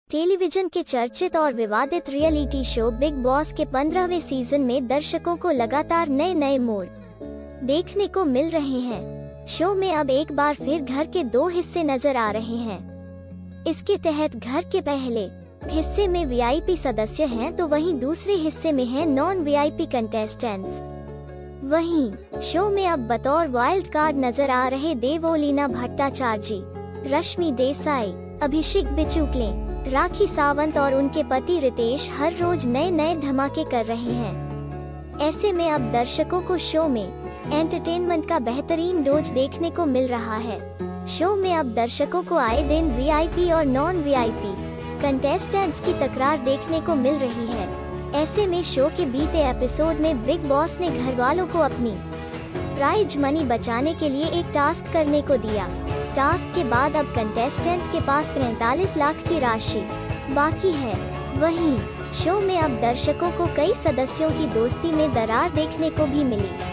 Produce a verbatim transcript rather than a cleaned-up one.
Television के चर्चित और विवादित रियलिटी शो बिग बॉस के पंद्रहवें सीजन में दर्शकों को लगातार नए नए मोड़ देखने को मिल रहे हैं। शो में अब एक बार फिर घर के दो हिस्से नजर आ रहे हैं। इसके तहत घर के पहले हिस्से में वीआईपी सदस्य हैं, तो वहीं दूसरे हिस्से में हैं नॉन वीआईपी कंटेस्टेंट्स। वहीं शो में अब बतौर वाइल्ड कार्ड नजर आ रहे देवोलीना भट्टाचार्य, रश्मि देसाई, अभिषेक बिचुकले, राखी सावंत और उनके पति रितेश हर रोज नए नए धमाके कर रहे हैं। ऐसे में अब दर्शकों को शो में एंटरटेनमेंट का बेहतरीन डोज देखने को मिल रहा है। शो में अब दर्शकों को आए दिन वीआईपी और नॉन वीआईपी कंटेस्टेंट्स की तकरार देखने को मिल रही है। ऐसे में शो के बीते एपिसोड में बिग बॉस ने घर वालों को अपनी प्राइज मनी बचाने के लिए एक टास्क करने को दिया। टास्क के बाद अब कंटेस्टेंट्स के पास पैंतालीस लाख की राशि बाकी है। वहीं शो में अब दर्शकों को कई सदस्यों की दोस्ती में दरार देखने को भी मिली।